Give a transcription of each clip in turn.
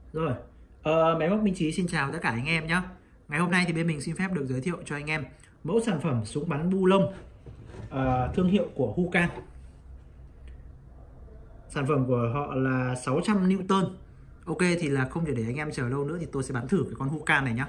Rồi, máy móc Minh Chí xin chào tất cả anh em nhé. Ngày hôm nay thì bên mình xin phép được giới thiệu cho anh em mẫu sản phẩm súng bắn bu lông thương hiệu của Hucan. Sản phẩm của họ là 600 Newton. Ok, thì là không thể để anh em chờ lâu nữa thì tôi sẽ bắn thử cái con Hucan này nhé.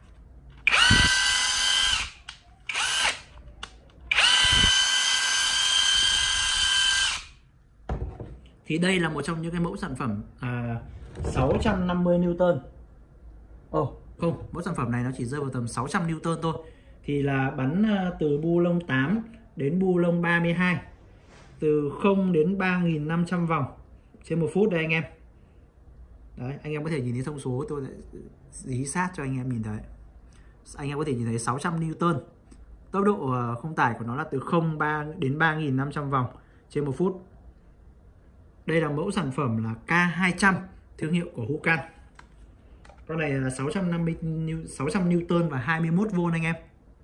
Thì đây là một trong những cái mẫu sản phẩm 650 Newton. Không, mẫu sản phẩm này nó chỉ rơi vào tầm 600 Newton thôi. Thì là bắn từ bu lông 8 đến bu lông 32, từ 0 đến 3.500 vòng trên 1 phút đây anh em. Đấy, anh em có thể nhìn thấy thông số, tôi sẽ dí sát cho anh em nhìn thấy. Anh em có thể nhìn thấy 600 Newton. Tốc độ không tải của nó là từ 0 đến 3.500 vòng trên 1 phút. Đây là mẫu sản phẩm là K200 thương hiệu của Hucan. Con này là 600 Newton và 21V anh em.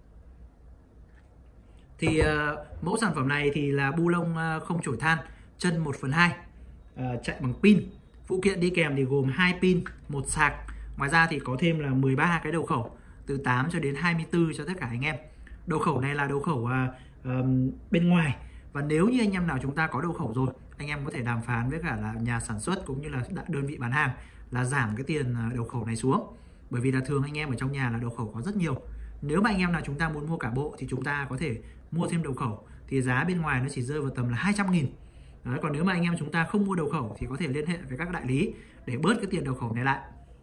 Thì mẫu sản phẩm này thì là bu lông không chổi than, chân 1/2, chạy bằng pin. Phụ kiện đi kèm thì gồm 2 pin, 1 sạc. Ngoài ra thì có thêm là 13 cái đầu khẩu từ 8 cho đến 24 cho tất cả anh em. Đầu khẩu này là đầu khẩu bên ngoài. Và nếu như anh em nào chúng ta có đầu khẩu rồi, anh em có thể đàm phán với cả là nhà sản xuất cũng như là đơn vị bán hàng là giảm cái tiền đầu khẩu này xuống. Bởi vì là thường anh em ở trong nhà là đầu khẩu có rất nhiều. Nếu mà anh em nào chúng ta muốn mua cả bộ thì chúng ta có thể mua thêm đầu khẩu, thì giá bên ngoài nó chỉ rơi vào tầm là 200.000. Đấy, còn nếu mà anh em chúng ta không mua đầu khẩu thì có thể liên hệ với các đại lý để bớt cái tiền đầu khẩu này lại.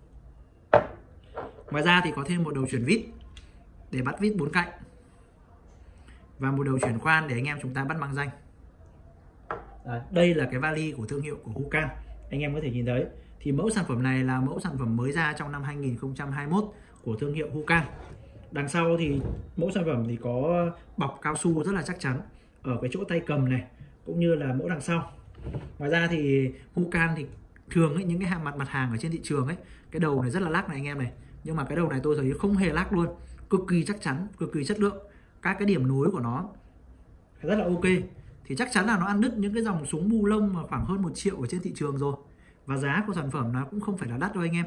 Ngoài ra thì có thêm một đầu chuyển vít để bắt vít 4 cạnh và một đầu chuyển khoan để anh em chúng ta bắt mang danh. Đấy, đây là cái vali của thương hiệu của Hucan, anh em có thể nhìn thấy. Thì mẫu sản phẩm này là mẫu sản phẩm mới ra trong năm 2021 của thương hiệu Hucan. Đằng sau thì mẫu sản phẩm thì có bọc cao su rất là chắc chắn ở cái chỗ tay cầm này cũng như là mẫu đằng sau. Ngoài ra thì Hucan thì thường ấy, những cái mặt hàng ở trên thị trường ấy, cái đầu này rất là lắc này anh em này, nhưng mà cái đầu này tôi thấy không hề lắc luôn, cực kỳ chắc chắn, cực kỳ chất lượng. Các cái điểm nối của nó rất là ok, thì chắc chắn là nó ăn đứt những cái dòng súng bu lông mà khoảng hơn 1 triệu ở trên thị trường rồi. Và giá của sản phẩm nó cũng không phải là đắt đâu anh em.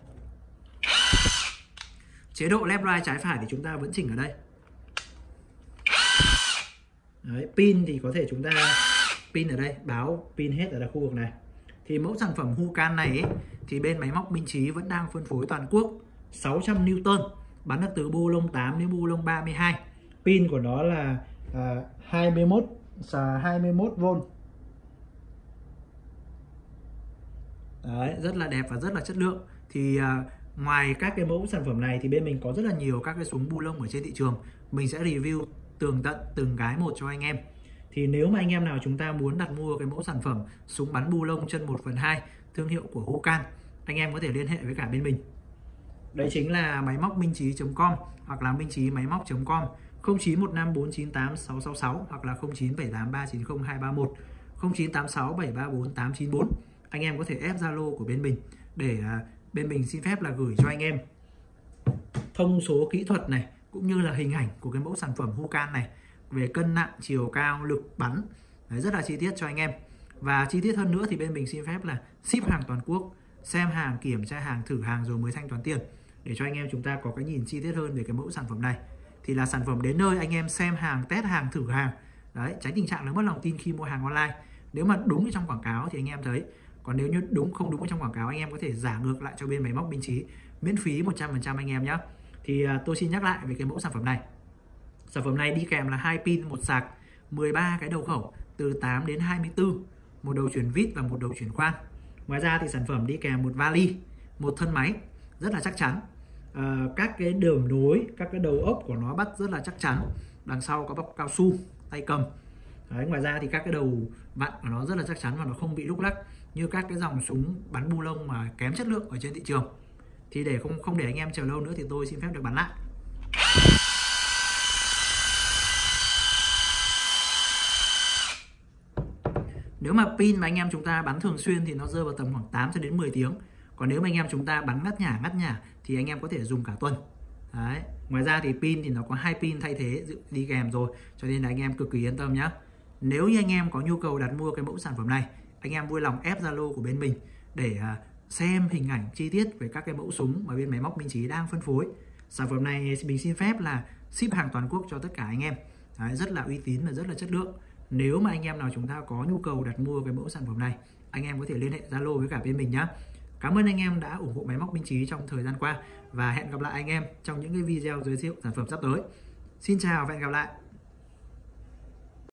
Chế độ left right trái phải thì chúng ta vẫn chỉnh ở đây. Đấy, pin thì có thể chúng ta pin ở đây, báo pin hết ở khu vực này. Thì mẫu sản phẩm Hucan này ấy, thì bên máy móc Minh Chí vẫn đang phân phối toàn quốc 600 Newton, bắn được từ bu lông 8 đến bu lông 32. Pin của nó là 21V. Đấy, rất là đẹp và rất là chất lượng. Thì ngoài các cái mẫu sản phẩm này thì bên mình có rất là nhiều các cái súng bu lông ở trên thị trường. Mình sẽ review tường tận từng cái một cho anh em. Thì nếu mà anh em nào chúng ta muốn đặt mua cái mẫu sản phẩm súng bắn bu lông chân 1/2 thương hiệu của Hucan, anh em có thể liên hệ với cả bên mình. Đấy chính là máy móc minh chí.com hoặc là minh chí máy móc.com, 0915498666 hoặc là 0978390231, 0986734894. Anh em có thể ép Zalo của bên mình để bên mình xin phép là gửi cho anh em thông số kỹ thuật này cũng như là hình ảnh của cái mẫu sản phẩm Hucan này về cân nặng, chiều cao, lực bắn. Đấy, rất là chi tiết cho anh em. Và chi tiết hơn nữa thì bên mình xin phép là ship hàng toàn quốc, xem hàng, kiểm tra hàng, thử hàng rồi mới thanh toán tiền, để cho anh em chúng ta có cái nhìn chi tiết hơn về cái mẫu sản phẩm này. Thì là sản phẩm đến nơi anh em xem hàng, test hàng, thử hàng. Đấy, tránh tình trạng là mất lòng tin khi mua hàng online. Nếu mà đúng trong quảng cáo thì anh em thấy, còn nếu như không đúng trong quảng cáo, anh em có thể giả ngược lại cho bên máy móc Minh Chí miễn phí 100% anh em nhé. Thì tôi xin nhắc lại về cái mẫu sản phẩm này. Sản phẩm này đi kèm là 2 pin, 1 sạc, 13 cái đầu khẩu từ 8 đến 24, một đầu chuyển vít và một đầu chuyển khoan. Ngoài ra thì sản phẩm đi kèm một vali, một thân máy rất là chắc chắn. Các cái đường nối, các cái đầu ốc của nó bắt rất là chắc chắn. Đằng sau có bọc cao su, tay cầm. Đấy, ngoài ra thì các cái đầu vặn của nó rất là chắc chắn và nó không bị lúc lắc như các cái dòng súng bắn bu lông mà kém chất lượng ở trên thị trường. Thì để không để anh em chờ lâu nữa thì tôi xin phép được bắn lại. Nếu mà pin mà anh em chúng ta bắn thường xuyên thì nó rơi vào tầm khoảng 8 cho đến 10 tiếng. Còn nếu mà anh em chúng ta bắn ngắt nhả thì anh em có thể dùng cả tuần. Đấy. Ngoài ra thì pin thì nó có 2 pin thay thế đi kèm rồi, cho nên là anh em cực kỳ yên tâm nhé. Nếu như anh em có nhu cầu đặt mua cái mẫu sản phẩm này, anh em vui lòng ép Zalo của bên mình để xem hình ảnh chi tiết về các cái mẫu súng mà bên máy móc Minh Chí đang phân phối. Sản phẩm này mình xin phép là ship hàng toàn quốc cho tất cả anh em. Đấy, rất là uy tín và rất là chất lượng. Nếu mà anh em nào chúng ta có nhu cầu đặt mua cái mẫu sản phẩm này, anh em có thể liên hệ Zalo với cả bên mình nhé. Cảm ơn anh em đã ủng hộ máy móc Minh Chí trong thời gian qua và hẹn gặp lại anh em trong những cái video giới thiệu sản phẩm sắp tới. Xin chào và hẹn gặp lại.